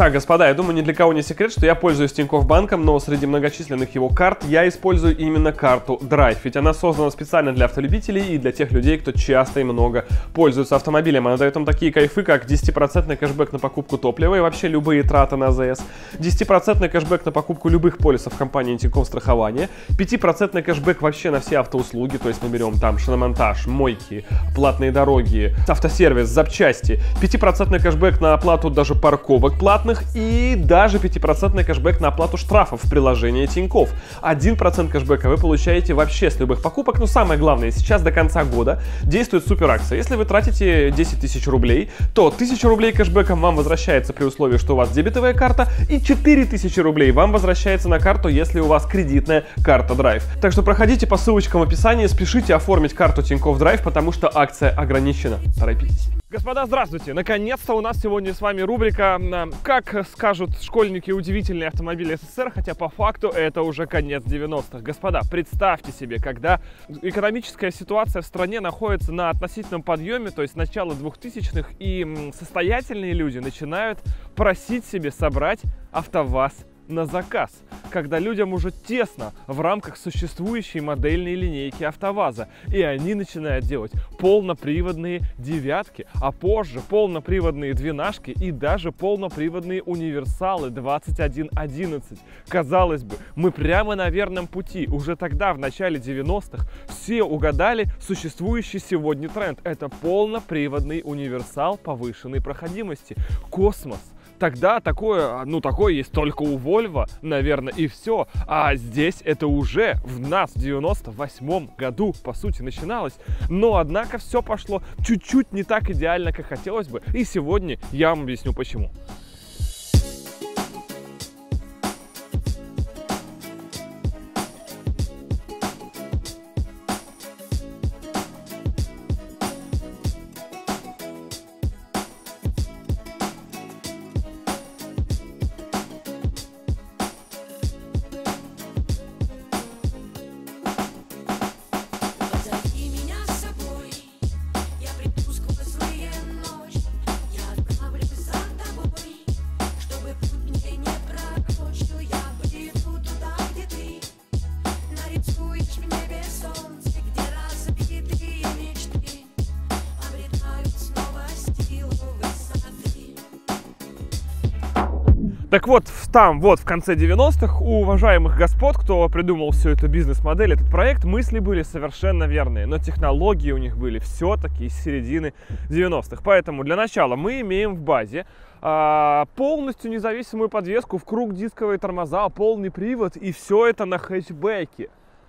Так, господа, я думаю, ни для кого не секрет, что я пользуюсь Тинькофф банком, но среди многочисленных его карт я использую именно карту Drive, ведь она создана специально для автолюбителей и для тех людей, кто часто и много пользуется автомобилем. Она дает вам такие кайфы, как 10% кэшбэк на покупку топлива и вообще любые траты на АЗС, 10% кэшбэк на покупку любых полисов компании Тинькофф страхования, 5% кэшбэк вообще на все автоуслуги, то есть мы берем там шиномонтаж, мойки, платные дороги, автосервис, запчасти, 5% кэшбэк на оплату даже парковок платных и даже 5% кэшбэк на оплату штрафов в приложении Тинькофф. 1% кэшбэка вы получаете вообще с любых покупок, но самое главное, сейчас до конца года действует супер акция. Если вы тратите 10 тысяч рублей, то 1000 рублей кэшбэком вам возвращается при условии, что у вас дебетовая карта, и 4000 рублей вам возвращается на карту, если у вас кредитная карта Drive. Так что проходите по ссылочкам в описании, спешите оформить карту Тинькофф Drive, потому что акция ограничена. Торопитесь. Господа, здравствуйте! Наконец-то у нас сегодня с вами рубрика «Как скажут школьники удивительные автомобили СССР», хотя по факту это уже конец 90-х. Господа, представьте себе, когда экономическая ситуация в стране находится на относительном подъеме, то есть начало 2000-х, и состоятельные люди начинают просить себе собрать АвтоВАЗ на заказ, когда людям уже тесно в рамках существующей модельной линейки АвтоВАЗа, и они начинают делать полноприводные девятки, а позже полноприводные двенашки и даже полноприводные универсалы 2111. Казалось бы, мы прямо на верном пути. Уже тогда, в начале 90-х, все угадали существующий сегодня тренд. Это полноприводный универсал повышенной проходимости. Космос. Тогда такое есть только у Volvo, наверное, и все. А здесь это уже в 98-м году, по сути, начиналось. Но, однако, все пошло чуть-чуть не так идеально, как хотелось бы. И сегодня я вам объясню, почему. Так вот, там, в конце 90-х, у уважаемых господ, кто придумал всю эту бизнес-модель, этот проект, мысли были совершенно верные, но технологии у них были все-таки из середины 90-х. Поэтому для начала мы имеем в базе полностью независимую подвеску, в круг дисковые тормоза, полный привод, и все это на хэтчбеке.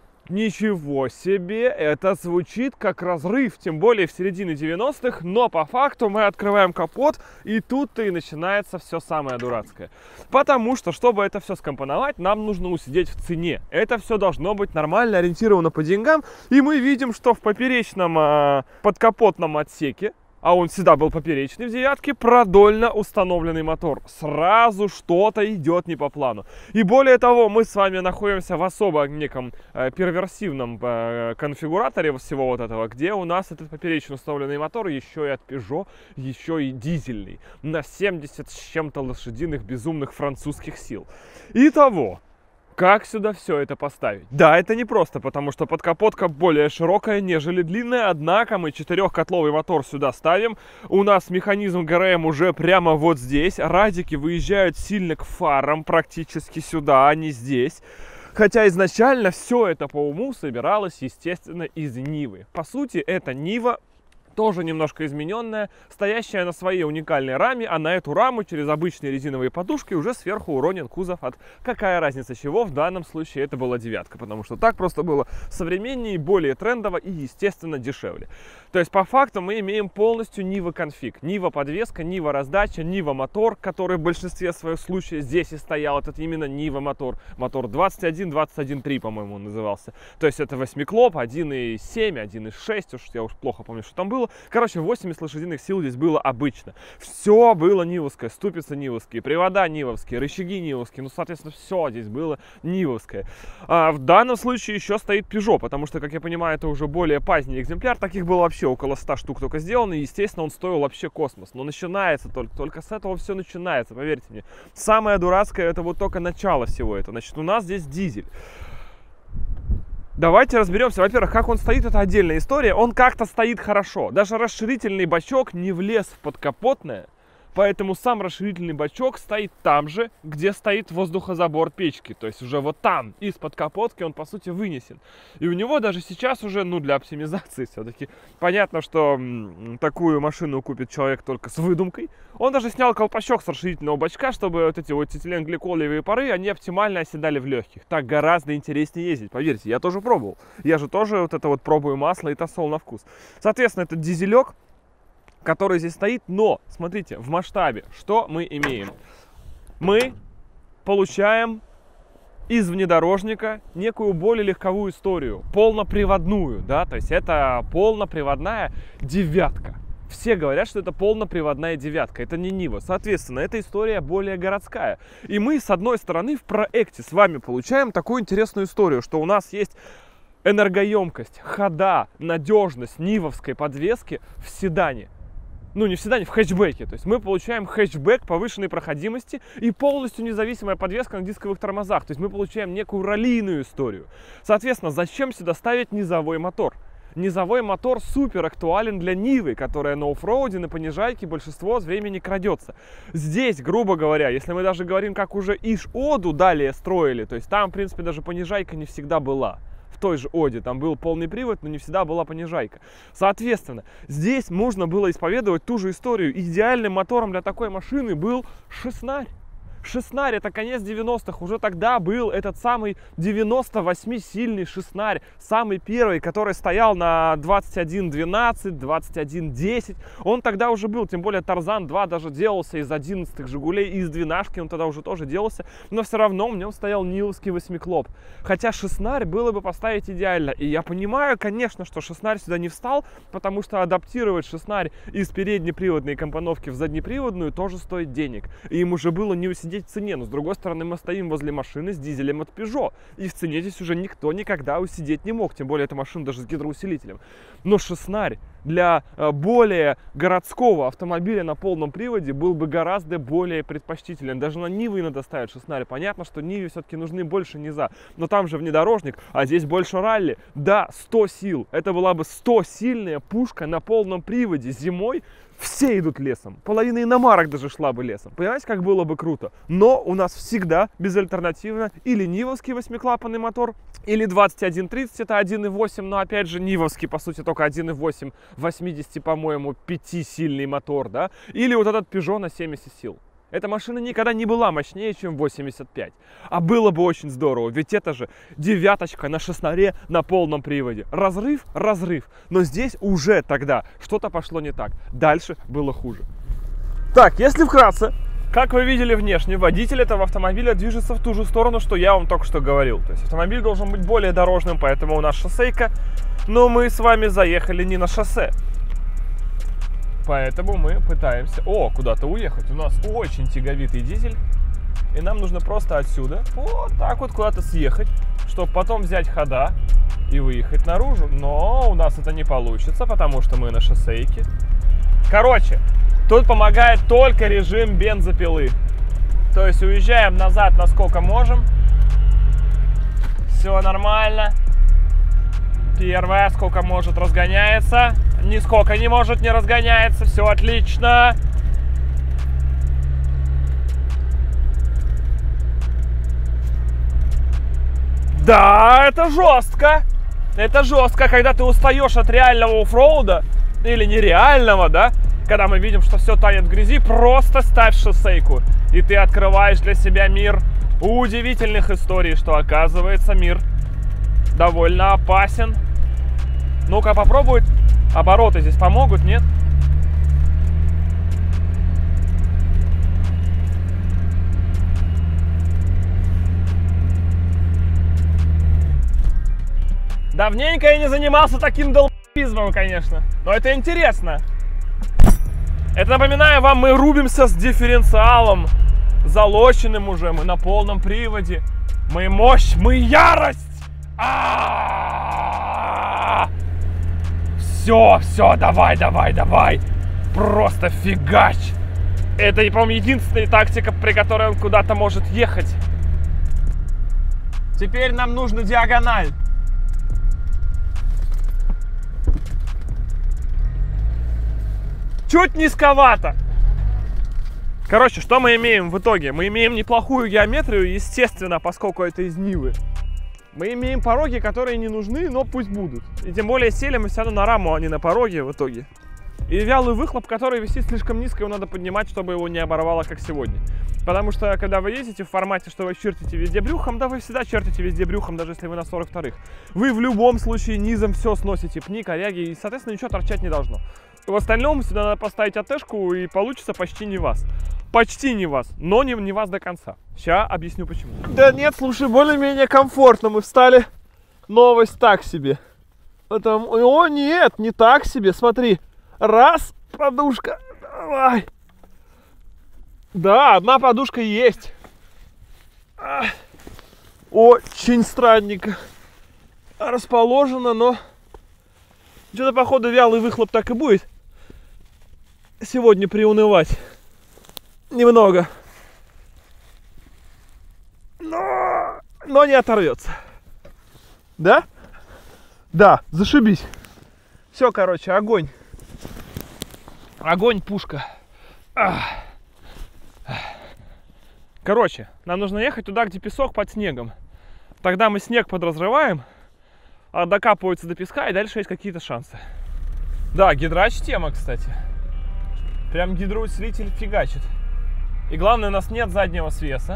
Ничего себе, это звучит как разрыв, тем более в середине 90-х, но по факту мы открываем капот, и тут-то и начинается все самое дурацкое. Потому что, чтобы это все скомпоновать, нам нужно усидеть в цене. Это все должно быть нормально ориентировано по деньгам, и мы видим, что в поперечном подкапотном отсеке, а он всегда был поперечный в девятке, продольно установленный мотор. Сразу что-то идет не по плану. И более того, мы с вами находимся в особо неком перверсивном конфигураторе всего вот этого, где у нас этот поперечно установленный мотор еще и от Peugeot, еще и дизельный, на 70 с чем-то лошадиных безумных французских сил. Итого, как сюда все это поставить? Да, это непросто, потому что подкапотка более широкая, нежели длинная, однако мы 4-котловый мотор сюда ставим, у нас механизм ГРМ уже прямо вот здесь, радики выезжают сильно к фарам, практически сюда, а не здесь. Хотя изначально все это по уму собиралось, естественно, из Нивы. По сути, это Нива, тоже немножко измененная, стоящая на своей уникальной раме, а на эту раму через обычные резиновые подушки уже сверху уронен кузов от какая разница чего, в данном случае это была девятка, потому что так просто было современнее, более трендово и, естественно, дешевле. То есть, по факту, мы имеем полностью Нива конфиг. Нива подвеска, Нива раздача, Нива мотор, который в большинстве своих случаев здесь и стоял. Это именно Нива мотор. Мотор 21-21.3, по-моему, он назывался. То есть, это 8-клоп, 1.7, 1.6, я уж плохо помню, что там было. было. Короче, 80 лошадиных сил здесь было обычно. Все было нивовское, ступицы нивовские, привода нивовские, рычаги нивовские. Ну, соответственно, все здесь было нивовское. В данном случае еще стоит Peugeot, потому что, как я понимаю, это уже более поздний экземпляр. Таких было вообще около 100 штук только сделано. И, естественно, он стоил вообще космос. Но начинается только с этого все начинается, поверьте мне. Самое дурацкое — это вот только начало всего этого. Значит, у нас здесь дизель. Давайте разберемся. Во-первых, как он стоит, это отдельная история. Он как-то стоит хорошо. Даже расширительный бачок не влез в подкапотное. Поэтому сам расширительный бачок стоит там же, где стоит воздухозабор печки. То есть уже вот там, из-под капотки, он по сути вынесен. И у него даже сейчас уже, ну, для оптимизации все-таки понятно, что такую машину купит человек только с выдумкой. Он даже снял колпачок с расширительного бачка, чтобы вот эти вот этиленгликолевые пары, они оптимально оседали в легких. Так гораздо интереснее ездить, поверьте, я тоже пробовал. Я же тоже вот это вот пробую масло и тосол на вкус. Соответственно, этот дизелек, который здесь стоит, но, смотрите, в масштабе, что мы имеем? Мы получаем из внедорожника некую более легковую историю, полноприводную, да, то есть это полноприводная девятка. Все говорят, что это полноприводная девятка, это не Нива. Соответственно, эта история более городская. И мы, с одной стороны, в проекте с вами получаем такую интересную историю, что у нас есть энергоемкость, хода, надежность нивовской подвески в седане. Ну, не в седане, в хэтчбеке. То есть мы получаем хэтчбэк повышенной проходимости и полностью независимая подвеска на дисковых тормозах. То есть мы получаем некую раллийную историю. Соответственно, зачем сюда ставить низовой мотор? Низовой мотор супер актуален для Нивы, которая на оффроуде, на понижайке большинство времени крадется. Здесь, грубо говоря, если мы даже говорим, как уже Иш-Оду далее строили, то есть там, в принципе, даже понижайка не всегда была. В той же Оде там был полный привод, но не всегда была понижайка. Соответственно, здесь можно было исповедовать ту же историю. Идеальным мотором для такой машины был шеснарь. Шеснарь — это конец 90-х. Уже тогда был этот самый 98-сильный шеснарь. Самый первый, который стоял на 21.12, 21.10. Он тогда уже был. Тем более Тарзан 2 даже делался из 11-х Жигулей. Из 12-ки он тогда уже тоже делался. Но все равно в нем стоял нивовский восьмиклоп. Хотя шеснарь было бы поставить идеально. И я понимаю, конечно, что шеснарь сюда не встал, потому что адаптировать шеснарь из переднеприводной компоновки в заднеприводную тоже стоит денег. И им уже было не усидеть в цене, но с другой стороны мы стоим возле машины с дизелем от Peugeot, и в цене здесь уже никто никогда усидеть не мог, тем более эта машина даже с гидроусилителем. Но шеснарь для более городского автомобиля на полном приводе был бы гораздо более предпочтителен. Даже на Нивы иногда ставят шеснарь. Понятно, что Ниве все-таки нужны больше низа, но там же внедорожник, а здесь больше ралли. Да, 100 сил. Это была бы 100-сильная пушка на полном приводе. Зимой все идут лесом. Половина иномарок даже шла бы лесом. Понимаете, как было бы круто? Но у нас всегда безальтернативно или нивовский восьмиклапанный мотор, или 2130, это 1.8, но опять же нивовский, по сути, только 1.8, 80, по-моему, 5-сильный мотор, да? Или вот этот Peugeot на 70 сил. Эта машина никогда не была мощнее, чем 85. А было бы очень здорово, ведь это же девяточка на шеснаре на полном приводе. Разрыв, разрыв. Но здесь уже тогда что-то пошло не так. Дальше было хуже. Так, если вкратце, как вы видели внешне, водитель этого автомобиля движется в ту же сторону, что я вам только что говорил. То есть автомобиль должен быть более дорожным, поэтому у нас шоссейка. Но мы с вами заехали не на шоссе. Поэтому мы пытаемся куда-то уехать. У нас очень тяговитый дизель. И нам нужно просто отсюда вот так вот куда-то съехать, чтобы потом взять хода и выехать наружу. Но у нас это не получится, потому что мы на шоссейке. Короче, тут помогает только режим бензопилы. То есть уезжаем назад насколько можем. Все нормально. Первая, сколько может, разгоняется. Нисколько не может, не разгоняется. Все отлично. Да, это жестко. Это жестко, когда ты устаешь от реального оффроуда. Или нереального, да? Когда мы видим, что все тает в грязи, просто ставь шоссейку. И ты открываешь для себя мир удивительных историй, что оказывается мир довольно опасен. Ну-ка попробуй. Обороты здесь помогут, нет? Давненько я не занимался таким долбизмом. туризмом, конечно. Но это интересно. Это, напоминаю вам, мы рубимся с дифференциалом. Залоченным уже, мы на полном приводе. Мы мощь, мы ярость. Все, давай. Просто фигач. Это, по-моему, единственная тактика, при которой он куда-то может ехать. Теперь нам нужна диагональ. Чуть низковато. Короче, что мы имеем в итоге? Мы имеем неплохую геометрию, естественно, поскольку это из Нивы. Мы имеем пороги, которые не нужны, но пусть будут. И тем более сели мы все равно на раму, а не на пороге в итоге. И вялый выхлоп, который висит слишком низко, его надо поднимать, чтобы его не оборвало, как сегодня. Потому что, когда вы ездите в формате, что вы чертите везде брюхом, да вы всегда чертите везде брюхом, даже если вы на 42-х. Вы в любом случае низом все сносите, пни, коряги, и, соответственно, ничего торчать не должно. В остальном сюда надо поставить АТ-шку, и получится почти не вас. Почти не вас, но не вас до конца. Сейчас объясню почему. Да нет, слушай, более-менее комфортно. Мы встали. Новость так себе. Потом, о нет, не так себе, смотри. Раз, подушка, давай. Да, одна подушка есть. Очень странненько расположено, но что-то, походу, вялый выхлоп так и будет сегодня приунывать. Немного. Но не оторвется. Да? Да, зашибись. Все, короче, огонь. Огонь, пушка. Короче, нам нужно ехать туда, где песок под снегом. Тогда мы снег подразрываем, докапываются до песка, и дальше есть какие-то шансы. Да, гидрач тема, кстати. Прям гидроусилитель фигачит. И главное, у нас нет заднего свеса.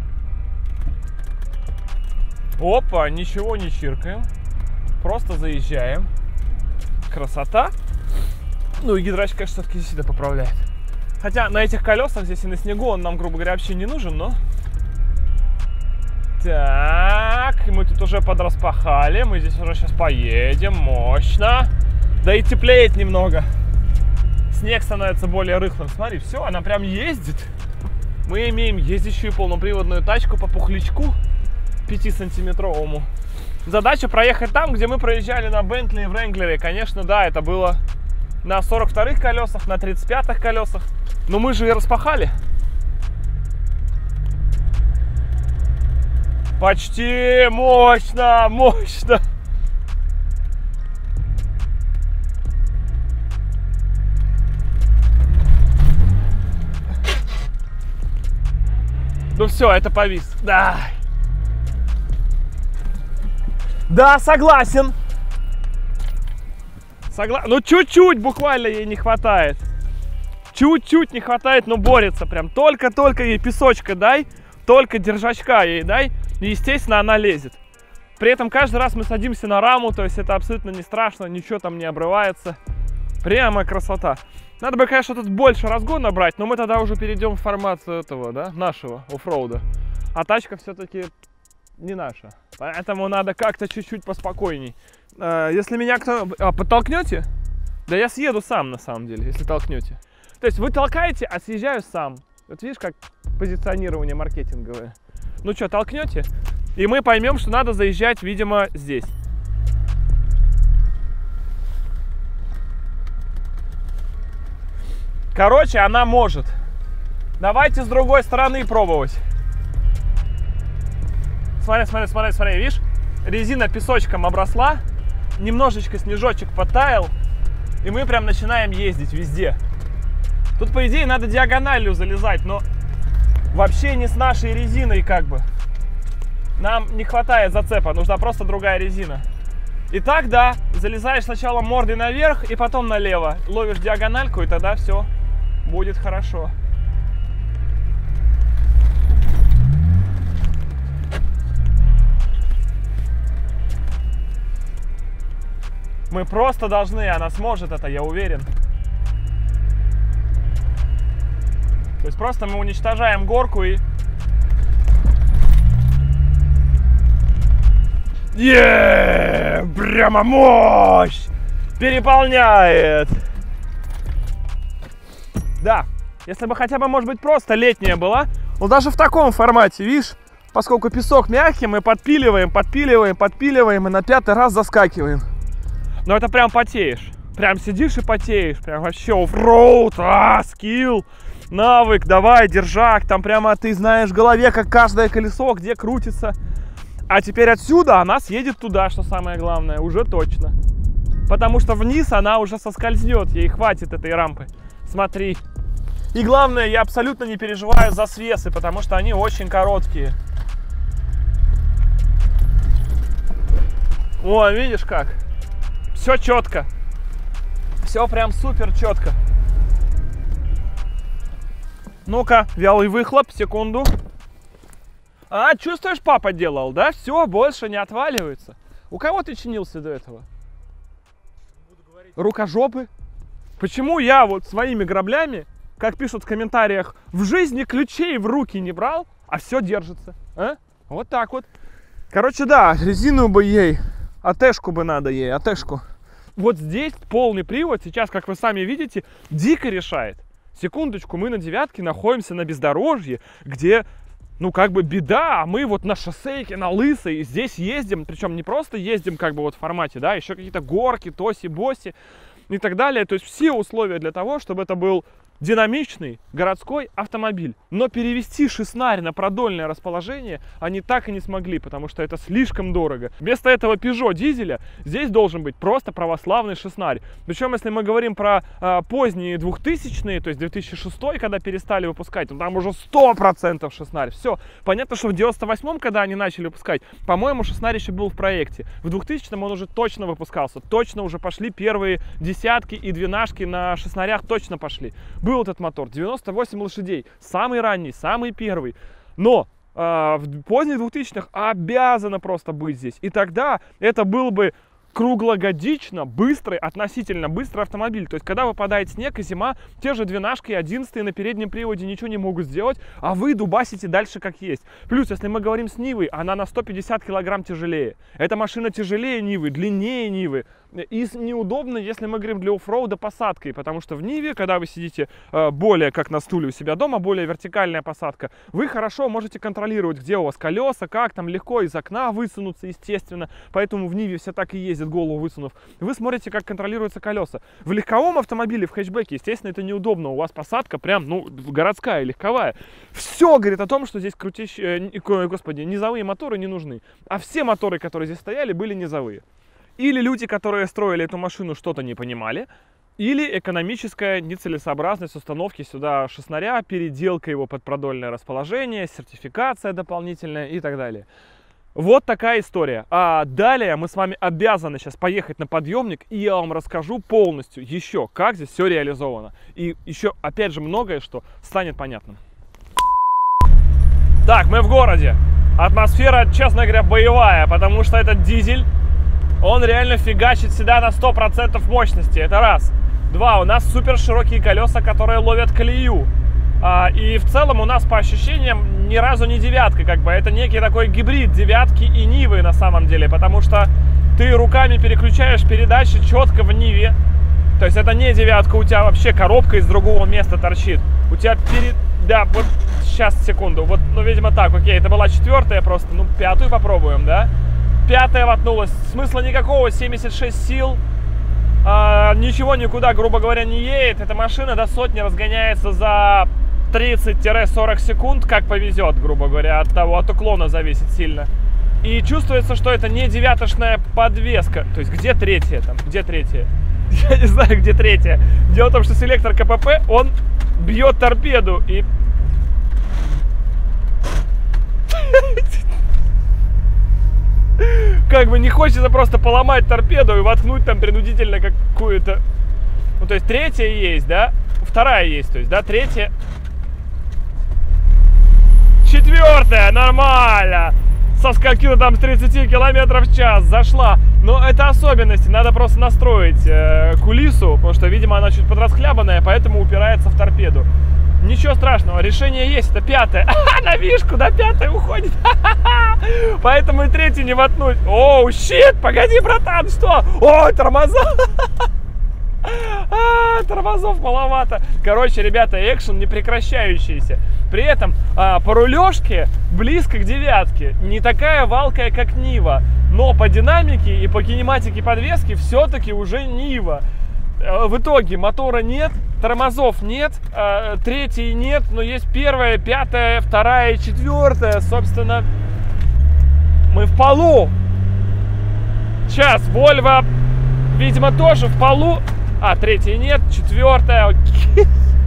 Опа, ничего не чиркаем. Просто заезжаем. Красота. Ну и гидрач, конечно, все-таки сильно поправляет. Хотя на этих колесах, здесь и на снегу, он нам, грубо говоря, вообще не нужен, но... Так, мы тут уже подраспахали. Мы здесь уже сейчас поедем. Мощно. Да и теплеет немного. Снег становится более рыхлым. Смотри, все, она прям ездит. Мы имеем ездящую полноприводную тачку по пухлячку 5-сантиметровому. Задача проехать там, где мы проезжали на Бентли и Вренглере. Конечно, да, это было на 42-х колесах, на 35-х колесах. Но мы же и распахали. Почти мощно, мощно. Ну все, это повис. Да. Да, согласен. Ну чуть-чуть буквально ей не хватает. Чуть-чуть не хватает, но борется прям. Только ей песочка дай, только держачка ей дай. И, естественно, она лезет. При этом каждый раз мы садимся на раму, то есть это абсолютно не страшно, ничего там не обрывается. Прямо красота. Надо бы, конечно, тут больше разгона брать, но мы тогда уже перейдем в формат этого, да, нашего оффроуда. А все-таки не наша. Поэтому надо как-то чуть-чуть поспокойней. Если меня кто... подтолкнете? Да я съеду сам, на самом деле, если толкнете. То есть вы толкаете, а съезжаю сам. Вот видишь, как позиционирование маркетинговое. Ну что, толкнете? И мы поймем, что надо заезжать, видимо, здесь. Короче, она может. Давайте с другой стороны пробовать. Смотри, видишь? Резина песочком обросла. Немножечко снежочек подтаял. И мы прям начинаем ездить везде. Тут, по идее, надо диагональю залезать, но вообще не с нашей резиной как бы. Нам не хватает зацепа, нужна просто другая резина. Итак, да, залезаешь сначала мордой наверх и потом налево. Ловишь диагональку, и тогда все будет хорошо. Мы просто должны, она сможет это, я уверен. То есть просто мы уничтожаем горку и... Прямо мощь! переполняет. Да, если бы хотя бы, может быть, просто летняя была, но даже в таком формате, видишь, поскольку песок мягкий, мы подпиливаем, подпиливаем, подпиливаем и на 5-й раз заскакиваем. Но это прям потеешь. Прям сидишь и потеешь. Прям вообще оффроуд, скилл, навык, давай, держак. Там прямо ты знаешь в голове, как каждое колесо, где крутится. А теперь отсюда она съедет туда, что самое главное, уже точно. Потому что вниз она уже соскользнет, ей хватит этой рампы. Смотри. И главное, я абсолютно не переживаю за свесы, потому что они очень короткие. О, видишь как? Все четко. Все прям супер четко. Ну-ка, вялый выхлоп, секунду. А, чувствуешь, папа делал, да? Все, больше не отваливается. У кого ты чинился до этого? Рукожопы? Почему я вот своими граблями, как пишут в комментариях, в жизни ключей в руки не брал, а все держится? А? Вот так вот. Короче, да, резину бы ей, АТ-шку бы надо ей, АТ-шку. Вот здесь полный привод, сейчас, как вы сами видите, дико решает. Секундочку, мы на 9-ке находимся на бездорожье, где, ну, как бы беда, а мы вот на шоссейке, на лысой, здесь ездим, причем не просто ездим, как бы вот в формате, да, еще какие-то горки, тоси-боси и так далее. То есть все условия для того, чтобы это был динамичный городской автомобиль. Но перевести шеснарь на продольное расположение они так и не смогли, потому что это слишком дорого. Вместо этого Peugeot дизеля здесь должен быть просто православный шеснарь. Причем, если мы говорим про поздние 2000-е, то есть 2006, когда перестали выпускать, то там уже 100% шеснарь. Все. Понятно, что в 98-м, когда они начали выпускать, по-моему, шеснарь еще был в проекте. В 2000-м он уже точно выпускался. Точно уже пошли первые десятки и двенашки на шеснарях, точно пошли. Был этот мотор, 98 лошадей, самый ранний, самый первый. Но в поздних 2000-х обязано просто быть здесь. И тогда это был бы круглогодично быстрый, относительно быстрый автомобиль. То есть, когда выпадает снег и зима, те же двенашки и 11-е на переднем приводе ничего не могут сделать, а вы дубасите дальше как есть. Плюс, если мы говорим с Нивой, она на 150 килограмм тяжелее. Эта машина тяжелее Нивы, длиннее Нивы. И неудобно, если мы говорим для оффроуда посадкой, потому что в Ниве, когда вы сидите более как на стуле у себя дома, более вертикальная посадка, вы хорошо можете контролировать, где у вас колеса, как там легко из окна высунуться, естественно. Поэтому в Ниве все так и ездят, голову высунув. Вы смотрите, как контролируются колеса. В легковом автомобиле, в хэтчбеке, естественно, это неудобно. У вас посадка прям, ну, городская, легковая. Все говорит о том, что здесь низовые моторы не нужны. А все моторы, которые здесь стояли, были низовые. Или люди, которые строили эту машину, что-то не понимали, или экономическая нецелесообразность установки сюда шеснаря, переделка его под продольное расположение, сертификация дополнительная и так далее. Вот такая история. А далее мы с вами обязаны сейчас поехать на подъемник, и я вам расскажу полностью еще, как здесь все реализовано. И еще, опять же, многое, что станет понятным. Так, мы в городе. Атмосфера, честно говоря, боевая, потому что этот дизель, он реально фигачит сюда на 100% мощности. Это раз. Два, у нас супер широкие колеса, которые ловят колею. И в целом у нас по ощущениям ни разу не девятка, как бы это некий такой гибрид девятки и Нивы на самом деле, потому что ты руками переключаешь передачи четко в Ниве. То есть это не девятка, у тебя вообще коробка из другого места торчит. У тебя Да, вот сейчас, секунду, вот, ну, видимо так, окей, это была 4-я просто, ну, 5-ю попробуем, да? 5-я воткнулась, смысла никакого, 76 сил. Ничего никуда, грубо говоря, не едет. Эта машина до сотни разгоняется за 30-40 секунд, как повезет, грубо говоря, от уклона зависит сильно. И чувствуется, что это не девяточная подвеска. То есть где третья там? Где третья? Я не знаю, где третья. Дело в том, что селектор КПП, он бьет торпеду и... Как бы не хочется просто поломать торпеду и воткнуть там принудительно какую-то... Ну, то есть третья есть, да? Вторая есть, то есть, да? Третья... 4-я, нормально! Со скольки-то там с 30 км в час зашла. Но это особенности, надо просто настроить кулису, потому что, видимо, она чуть подрасхлябанная, поэтому упирается в торпеду. Ничего страшного, решение есть, это 5-е. На вишку, да, 5-е уходит. Поэтому и 3-й не воткнуть. Оу, щит, погоди, братан, что? Ой, тормоза. Тормозов маловато. Короче, ребята, экшен не прекращающийся. При этом по рулежке близко к 9-ке. Не такая валкая, как Нива. Но по динамике и по кинематике подвески все-таки уже Нива. В итоге мотора нет, тормозов нет, 3-й нет, но есть 1-я, 5-я, 2-я и 4-я. Собственно, мы в полу. Сейчас, Volvo, видимо, тоже в полу. 3-й нет, 4-я, окей.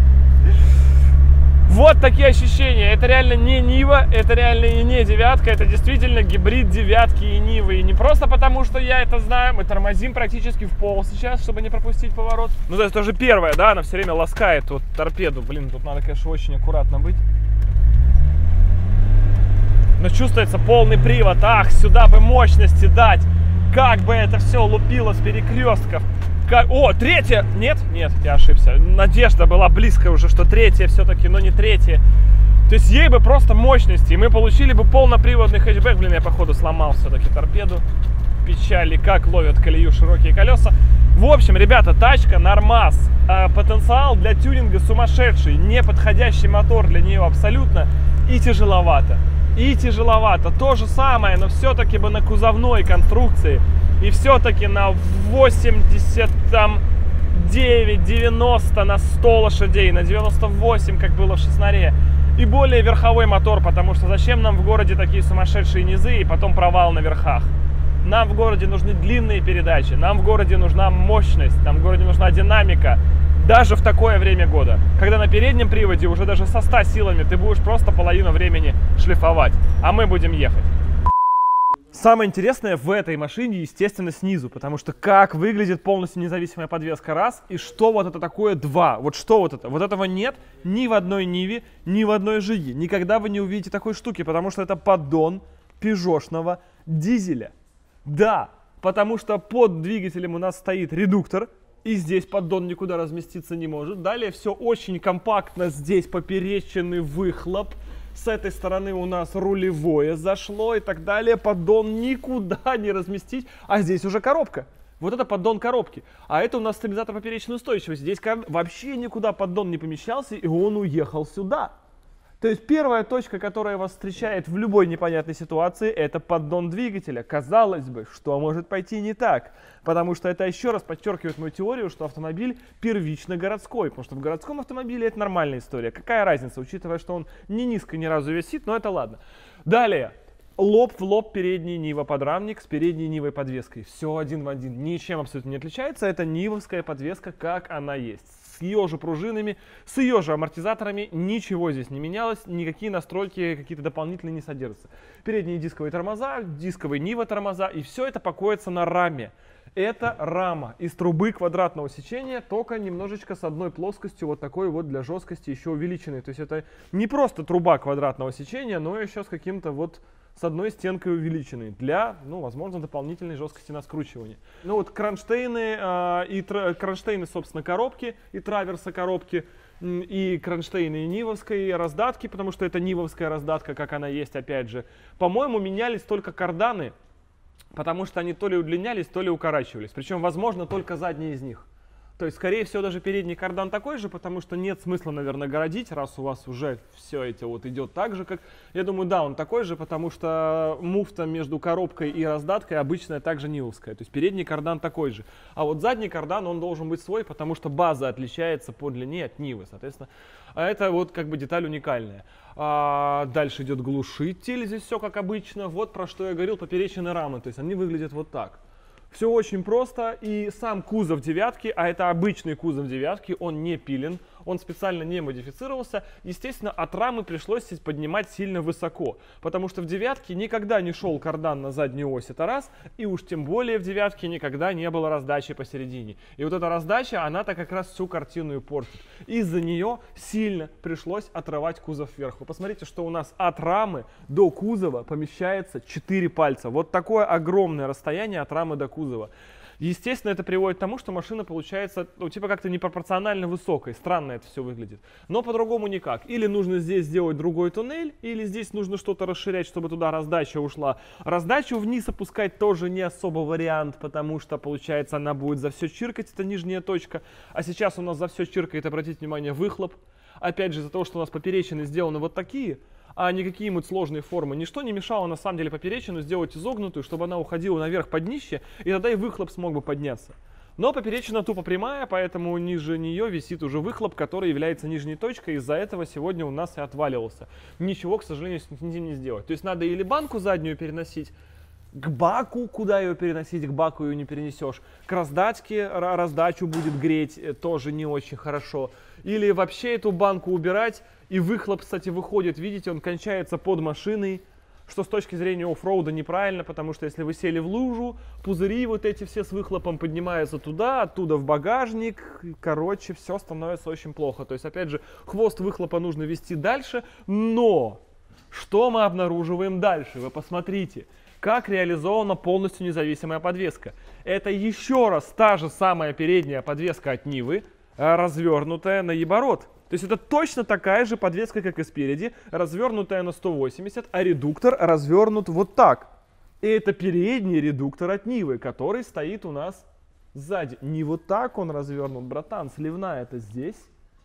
Вот такие ощущения. Это реально не Нива, это реально и не 9-ка, это действительно гибрид 9-ки и Нивы. И не просто потому, что я это знаю, мы тормозим практически в пол сейчас, чтобы не пропустить поворот. Ну, то есть тоже 1-я, да, она все время ласкает вот торпеду. Блин, тут надо, конечно, очень аккуратно быть. Но чувствуется полный привод. Ах, сюда бы мощности дать. Как бы это все лупило с перекрестков. О, 3-я! Нет, я ошибся. Надежда была близко уже, что 3-я все-таки, но не 3-я. То есть ей бы просто мощности, и мы получили бы полноприводный хэтчбэк. Блин, я походу сломал все-таки торпеду. Печали, как ловят колею широкие колеса. В общем, ребята, тачка нормас. Потенциал для тюнинга сумасшедший. Неподходящий мотор для нее абсолютно. И тяжеловато. То же самое, но все-таки бы на кузовной конструкции. И все-таки на 89-90 на 100 лошадей, на 98, как было в Шестнаре. И более верховой мотор, потому что зачем нам в городе такие сумасшедшие низы и потом провал на верхах? Нам в городе нужны длинные передачи, нам в городе нужна мощность, нам в городе нужна динамика. Даже в такое время года, когда на переднем приводе уже даже со 100 силами ты будешь просто половину времени шлифовать, а мы будем ехать. Самое интересное в этой машине, естественно, снизу, потому что как выглядит полностью независимая подвеска, раз, и что вот это такое, два. Вот что вот это? Вот этого нет ни в одной Ниве, ни в одной Жиге. Никогда вы не увидите такой штуки, потому что это поддон пежошного дизеля. Да, потому что под двигателем у нас стоит редуктор, и здесь поддон никуда разместиться не может. Далее все очень компактно, здесь поперечный выхлоп. С этой стороны у нас рулевое зашло и так далее. Поддон никуда не разместить. А здесь уже коробка. Вот это поддон коробки. А это у нас стабилизатор поперечной устойчивости. Здесь вообще никуда поддон не помещался, и он уехал сюда. То есть первая точка, которая вас встречает в любой непонятной ситуации, это поддон двигателя. Казалось бы, что может пойти не так. Потому что это еще раз подчеркивает мою теорию, что автомобиль первично городской. Потому что в городском автомобиле это нормальная история. Какая разница, учитывая, что он не низко ни разу висит, но это ладно. Далее. Лоб в лоб передний Нива-подрамник с передней Нивой подвеской. Все один в один. Ничем абсолютно не отличается. Это нивовская подвеска, как она есть. С ее же пружинами, с ее же амортизаторами. Ничего здесь не менялось. Никакие настройки какие-то дополнительные не содержатся. Передние дисковые тормоза, дисковые Нива-тормоза. И все это покоится на раме. Это рама из трубы квадратного сечения, только немножечко с одной плоскостью, вот такой вот для жесткости еще увеличенной. То есть это не просто труба квадратного сечения, но еще с каким-то вот с одной стенкой увеличенной для, ну, возможно, дополнительной жесткости на скручивание. Ну вот кронштейны, кронштейны, собственно, коробки и траверса коробки, и кронштейны нивовской раздатки, потому что это нивовская раздатка, как она есть, опять же. По-моему, менялись только карданы, потому что они то ли удлинялись, то ли укорачивались. Причем, возможно, только задние из них. То есть, скорее всего, даже передний кардан такой же, потому что нет смысла, наверное, городить, раз у вас уже все это вот идет так же, как... Я думаю, да, он такой же, потому что муфта между коробкой и раздаткой обычная также нивовская. То есть, передний кардан такой же. А вот задний кардан, он должен быть свой, потому что база отличается по длине от Нивы, соответственно. А это вот как бы деталь уникальная. Дальше идет глушитель, здесь все как обычно. Вот про что я говорил, поперечные рамы, то есть они выглядят вот так. Все очень просто, и сам кузов девятки, а это обычный кузов девятки, он не пилен, он специально не модифицировался. Естественно, от рамы пришлось поднимать сильно высоко, потому что в девятке никогда не шел кардан на заднюю ось, это раз, и уж тем более в девятке никогда не было раздачи посередине. И вот эта раздача, она-то как раз всю картину и портит. Из-за нее сильно пришлось отрывать кузов вверх. Вы посмотрите, что у нас от рамы до кузова помещается 4 пальца. Вот такое огромное расстояние от рамы до кузова. Естественно, это приводит к тому, что машина получается, ну, типа как-то непропорционально высокой. Странно это все выглядит. Но по-другому никак. Или нужно здесь сделать другой туннель, или здесь нужно что-то расширять, чтобы туда раздача ушла. Раздачу вниз опускать тоже не особо вариант, потому что, получается, она будет за все чиркать, это нижняя точка. А сейчас у нас за все чиркает, обратите внимание, выхлоп. Опять же, из-за того, что у нас поперечины сделаны вот такие, а не какие-нибудь сложные формы. Ничто не мешало на самом деле поперечину сделать изогнутую, чтобы она уходила наверх под днище, и тогда и выхлоп смог бы подняться. Но поперечина тупо прямая, поэтому ниже нее висит уже выхлоп, который является нижней точкой, из-за этого сегодня у нас и отваливался. Ничего, к сожалению, с ним не сделать. То есть надо или банку заднюю переносить к баку, куда ее переносить, к баку ее не перенесешь. К раздачке, раздачу будет греть, тоже не очень хорошо. Или вообще эту банку убирать, и выхлоп, кстати, выходит, видите, он кончается под машиной, что с точки зрения оффроуда неправильно, потому что если вы сели в лужу, пузыри вот эти все с выхлопом поднимаются туда, оттуда в багажник, короче, все становится очень плохо. То есть, опять же, хвост выхлопа нужно вести дальше, но что мы обнаруживаем дальше? Вы посмотрите. Как реализована полностью независимая подвеска. Это еще раз та же самая передняя подвеска от Нивы, развернутая на еборот. То есть это точно такая же подвеска, как и спереди, развернутая на 180, а редуктор развернут вот так. И это передний редуктор от Нивы, который стоит у нас сзади. Не вот так он развернут, братан, сливная это здесь.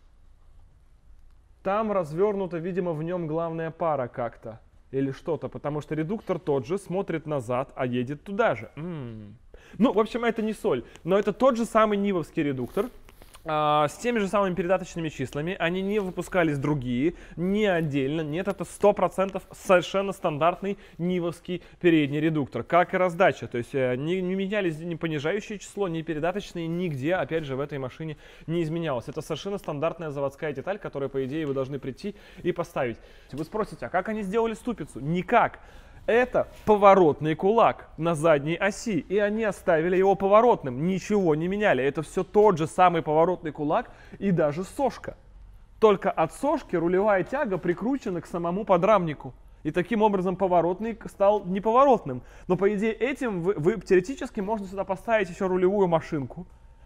Там развернута, видимо, в нем главная пара как-то. Или что-то, потому что редуктор тот же, смотрит назад, а едет туда же. Ну, в общем, это не соль, но это тот же самый нивовский редуктор. С теми же самыми передаточными числами, они не выпускались другие, не отдельно, нет, это 100% совершенно стандартный нивовский передний редуктор, как и раздача, то есть не менялись ни понижающее число, ни передаточные, нигде, опять же, в этой машине не изменялось. Это совершенно стандартная заводская деталь, которую, по идее, вы должны прийти и поставить. Вы спросите, а как они сделали ступицу? Никак. Это поворотный кулак на задней оси, и они оставили его поворотным, ничего не меняли. Это все тот же самый поворотный кулак и даже сошка. Только от сошки рулевая тяга прикручена к самому подрамнику. И таким образом поворотный стал неповоротным. Но по идее этим вы теоретически можно сюда поставить еще рулевую машинку,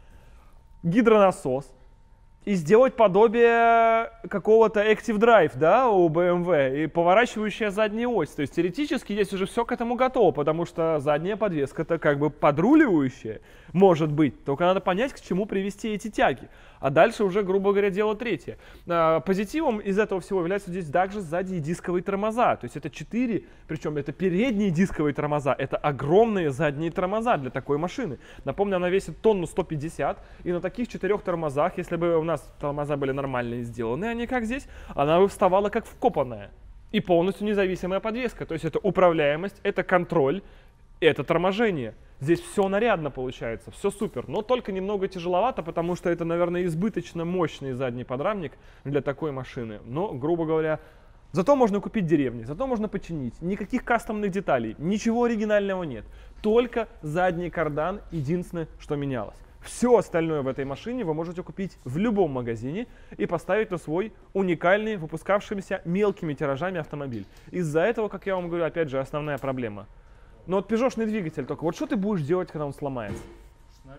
гидронасос, и сделать подобие какого-то Active Drive, да, у BMW, и поворачивающая задняя ось. То есть теоретически здесь уже все к этому готово, потому что задняя подвеска-то как бы подруливающая, может быть. Только надо понять, к чему привести эти тяги. А дальше уже, грубо говоря, дело третье. Позитивом из этого всего являются здесь также сзади и дисковые тормоза. То есть это 4, причем это передние дисковые тормоза. Это огромные задние тормоза для такой машины. Напомню, она весит тонну 150, и на таких 4 тормозах, если бы у нас тормоза были нормально сделаны, они как здесь, она бы вставала как вкопанная. И полностью независимая подвеска. То есть это управляемость, это контроль, это торможение. Здесь все нарядно получается, все супер, но только немного тяжеловато, потому что это, наверное, избыточно мощный задний подрамник для такой машины. Но, грубо говоря, зато можно купить деревни, зато можно починить. Никаких кастомных деталей, ничего оригинального нет. Только задний кардан, единственное, что менялось. Все остальное в этой машине вы можете купить в любом магазине и поставить на свой уникальный, выпускавшийся мелкими тиражами автомобиль. Из-за этого, как я вам говорю, опять же, основная проблема. Но вот пежошный двигатель только. Вот что ты будешь делать, когда он сломается? Шнарь.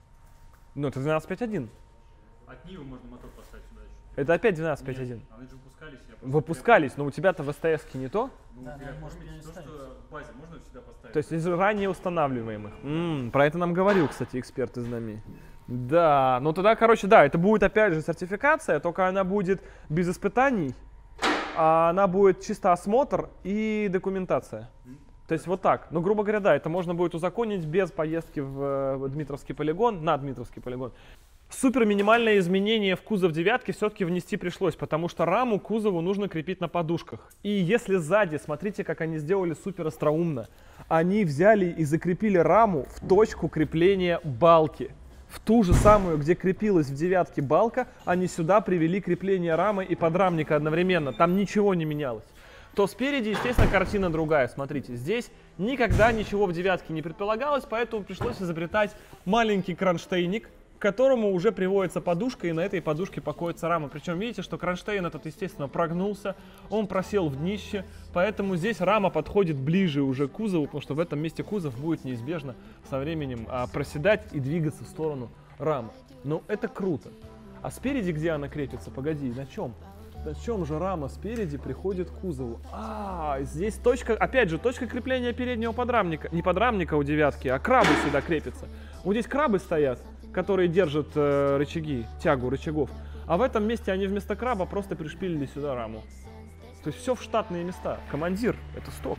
Ну, это 12.5.1. От Нивы можно мотор поставить сюда еще. Это опять 12.5.1. А вы же выпускались, я просто... Выпускались, но у тебя-то в СТС-ке не то? Ну, Да, я может помню, не то, ставить. что в базе можно сюда поставить. То есть из ранее устанавливаемых. Про это нам говорил, кстати, эксперт из нами. Да, ну тогда, короче, да, это будет опять же сертификация, только она будет без испытаний, а она будет чисто осмотр и документация. То есть вот так. Ну, грубо говоря, да, это можно будет узаконить без поездки в Дмитровский полигон, на Дмитровский полигон. Супер минимальное изменение в кузов девятки все-таки внести пришлось, потому что раму кузову нужно крепить на подушках. И если сзади, смотрите, как они сделали супер остроумно. Они взяли и закрепили раму в точку крепления балки. В ту же самую, где крепилась в девятке балка, они сюда привели крепление рамы и подрамника одновременно. Там ничего не менялось. То спереди, естественно, картина другая. Смотрите, здесь никогда ничего в девятке не предполагалось, поэтому пришлось изобретать маленький кронштейник, которому уже приводится подушка, и на этой подушке покоится рама. Причем видите, что кронштейн этот, естественно, прогнулся, он просел в днище, поэтому здесь рама подходит ближе уже к кузову, потому что в этом месте кузов будет неизбежно со временем проседать и двигаться в сторону рамы. Но это круто. А спереди, где она крепится? Погоди, на чем? На чем же рама спереди приходит к кузову? Здесь точка, опять же, точка крепления переднего подрамника. Не подрамника у девятки, а крабы сюда крепятся. Вот здесь крабы стоят, которые держат рычаги, тягу рычагов. А в этом месте они вместо краба просто пришпилили сюда раму. То есть все в штатные места. Командир, это сток.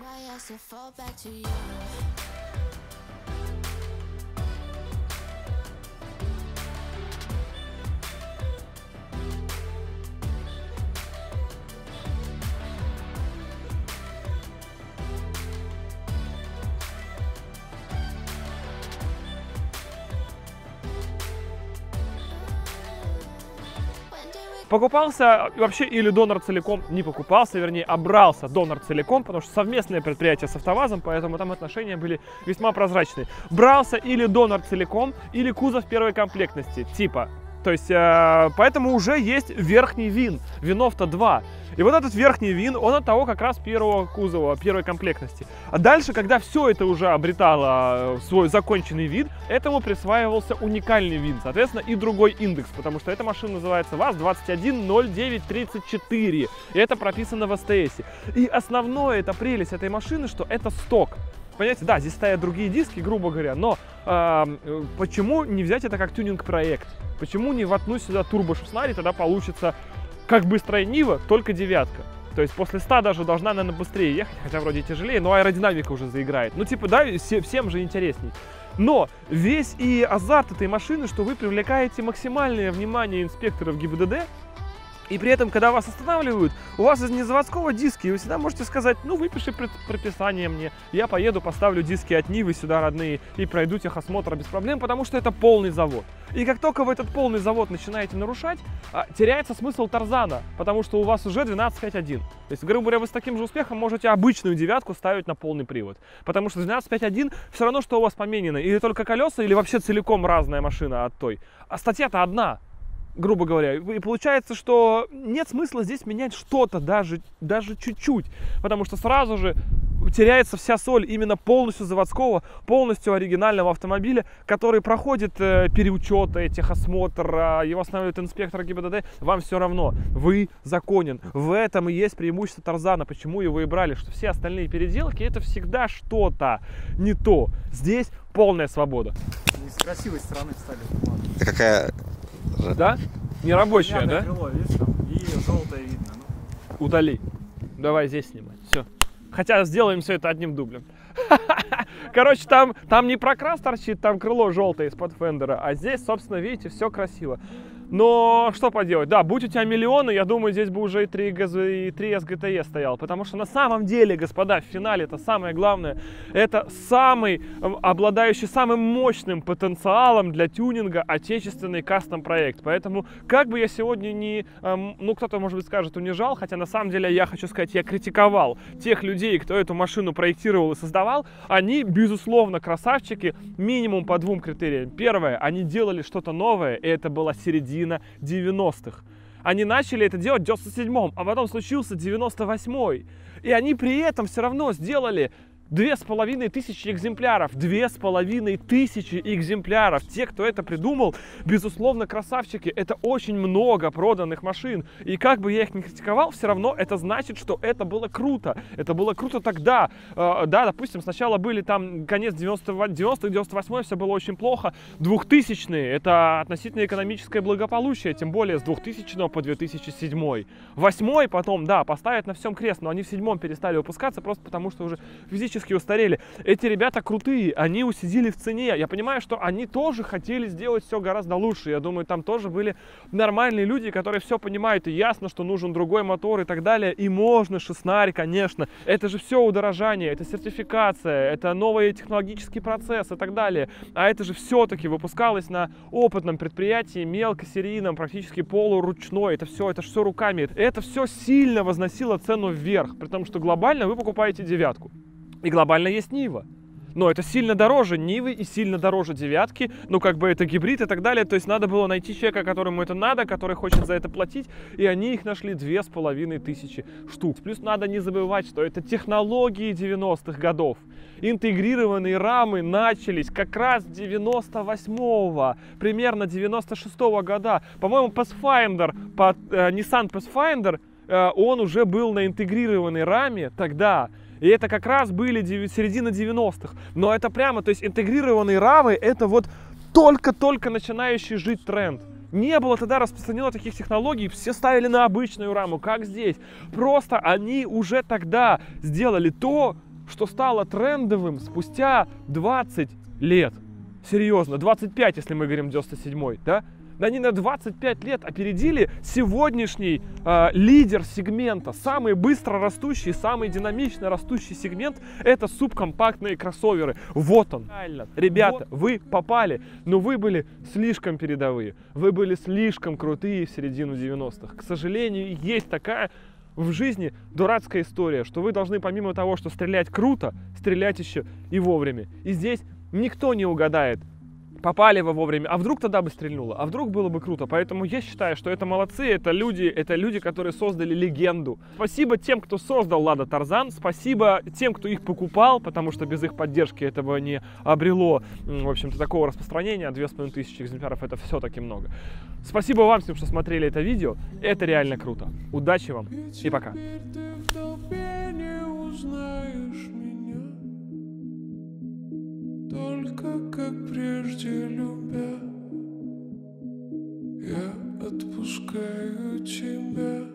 Покупался вообще или Донор целиком, не покупался, вернее, брался Донор целиком, потому что совместное предприятие с АвтоВАЗом, поэтому там отношения были весьма прозрачные. Брался или Донор целиком, или кузов первой комплектности, типа. То есть, поэтому уже есть верхний ВИН, ВИНов-то 2. И вот этот верхний ВИН, он от того как раз первого кузова, первой комплектности. А дальше, когда все это уже обретало свой законченный вид, этому присваивался уникальный ВИН, соответственно, и другой индекс, потому что эта машина называется ВАЗ-210934, и это прописано в СТС. И основное, это прелесть этой машины, что это сток. Понимаете, да, здесь стоят другие диски, грубо говоря, но почему не взять это как тюнинг-проект? Почему не воткнуть сюда турбо-шестнарь, и тогда получится как быстрая Нива, только девятка. То есть после 100 даже должна, наверное, быстрее ехать, хотя вроде тяжелее, но аэродинамика уже заиграет. Ну, типа, да, всем же интересней. Но весь и азарт этой машины, что вы привлекаете максимальное внимание инспекторов ГИБДД, и при этом, когда вас останавливают, у вас из незаводского диски, и вы всегда можете сказать, ну, выпиши прописание мне, я поеду, поставлю диски от Нивы сюда родные и пройду техосмотр без проблем, потому что это полный завод. И как только вы этот полный завод начинаете нарушать, теряется смысл Тарзана, потому что у вас уже 12.5.1. То есть, грубо говоря, вы с таким же успехом можете обычную девятку ставить на полный привод, потому что 12.5.1 все равно, что у вас поменено, или только колеса, или вообще целиком разная машина от той. А статья-то одна. Грубо говоря, и получается, что нет смысла здесь менять что-то, даже чуть-чуть, потому что сразу же теряется вся соль именно полностью заводского, полностью оригинального автомобиля, который проходит переучет, техосмотр, его останавливает инспектор ГИБДД, вам все равно, вы законен. В этом и есть преимущество Тарзана, почему его и брали, что все остальные переделки это всегда что-то не то. Здесь полная свобода. С красивой стороны встали. Какая... Да? Нерабочая, да? Крыло, видишь, там, и желтое видно. Ну. Удали. Давай здесь снимать. Все. Хотя сделаем все это одним дублем. Короче, там не прокрас торчит, там крыло желтое из-под фендера. А здесь, собственно, видите, все красиво. Но что поделать, да, будь у тебя миллионы, я думаю, здесь бы уже и 3 СГТЕ стоял. Потому что на самом деле, господа, в финале это самое главное. Это самый, обладающий самым мощным потенциалом для тюнинга отечественный кастом-проект. Поэтому, как бы я сегодня не, ну, кто-то, может быть, скажет, унижал, хотя на самом деле я хочу сказать, я критиковал тех людей, кто эту машину проектировал и создавал. Они, безусловно, красавчики, минимум по 2 критериям. Первое, они делали что-то новое, и это была середина 90-х. Они начали это делать в 97-м, а потом случился 98-й. И они при этом все равно сделали 2500 экземпляров. 2500 экземпляров. Те, кто это придумал, безусловно, красавчики. Это очень много проданных машин. И как бы я их не критиковал, все равно это значит, что это было круто. Это было круто тогда. Да, допустим, сначала были там конец 90-х, 98-й, все было очень плохо. 2000-е, это относительно экономическое благополучие, тем более с 2000 по 2007. 8-й потом, да, поставят на всем крест, но они в 7-м перестали выпускаться просто потому, что уже физически устарели. Эти ребята крутые, они усидели в цене. Я понимаю, что они тоже хотели сделать все гораздо лучше. Я думаю, там тоже были нормальные люди, которые все понимают, и ясно, что нужен другой мотор и так далее. И можно шестнарь, конечно. Это же все удорожание, это сертификация, это новый технологический процесс и так далее. А это же все-таки выпускалось на опытном предприятии, мелкосерийном, практически полуручной. Это все руками. Это все сильно возносило цену вверх, при том, что глобально вы покупаете девятку. И глобально есть Нива. Но это сильно дороже Нивы и сильно дороже девятки. Ну, как бы это гибрид и так далее. То есть надо было найти человека, которому это надо, который хочет за это платить. И они их нашли 2500 штук. Плюс надо не забывать, что это технологии 90-х годов. Интегрированные рамы начались как раз 98-го, примерно 96-го года. По-моему, Pathfinder, Nissan Pathfinder, он уже был на интегрированной раме тогда. И это как раз были середина 90-х. Но это прямо, то есть интегрированные рамы, это вот только-только начинающий жить тренд. Не было тогда распространено таких технологий, все ставили на обычную раму, как здесь. Просто они уже тогда сделали то, что стало трендовым спустя 20 лет. Серьезно, 25, если мы говорим 97-й, да? Они на 25 лет опередили сегодняшний лидер сегмента. Самый быстро растущий, самый динамично растущий сегмент — это субкомпактные кроссоверы. Вот он. Реально. Ребята, вы попали, но вы были слишком передовые. Вы были слишком крутые в середину 90-х. К сожалению, есть такая в жизни дурацкая история, что вы должны помимо того, что стрелять круто, стрелять еще и вовремя. И здесь никто не угадает, попали вы вовремя, а вдруг тогда бы стрельнуло, а вдруг было бы круто. Поэтому я считаю, что это молодцы, это люди, которые создали легенду. Спасибо тем, кто создал Лада Тарзан, спасибо тем, кто их покупал, потому что без их поддержки это бы не обрело, в общем-то, такого распространения. 2500 экземпляров — это все-таки много. Спасибо вам всем, что смотрели это видео, это реально круто. Удачи вам и пока. Только как прежде любя, я отпускаю тебя.